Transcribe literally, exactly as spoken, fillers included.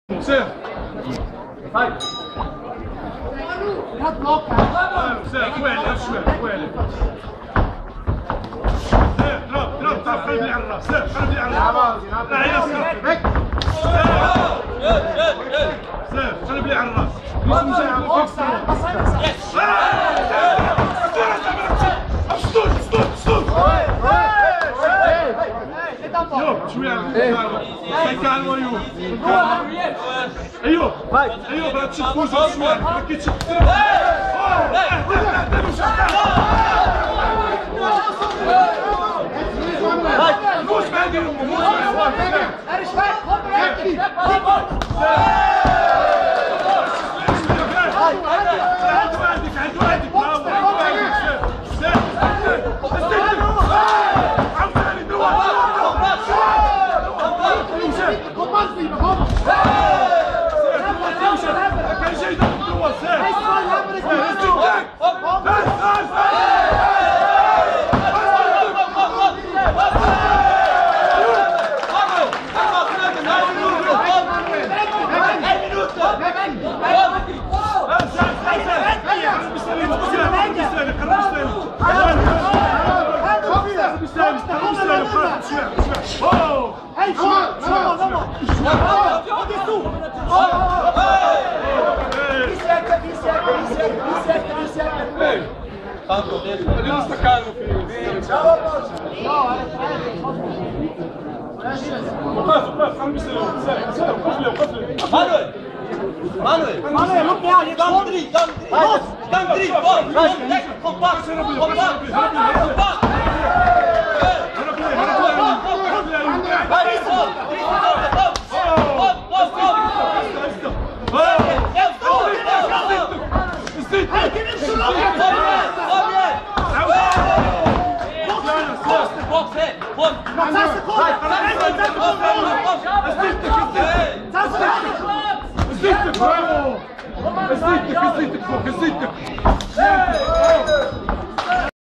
سير هاي هات بلوك سير ويلي شوي ويلي سير ضرب ضرب تعرف قلبي على الراس سير قلبي على الراس لا يا سير سير قلبي على الراس اسطول اسطول اسطول ايوه شويه كالمو ايوه ايوه ايوه بغيت تشد فوز شويه ما كيتشد موش ما نديرو موش ارش فايت Manuel! Manuel! Manuel, look behind you! Come three! Come three! Come three! Come back! Come back! Come back! Come back! Bravo! Esite, esite, esite, esite!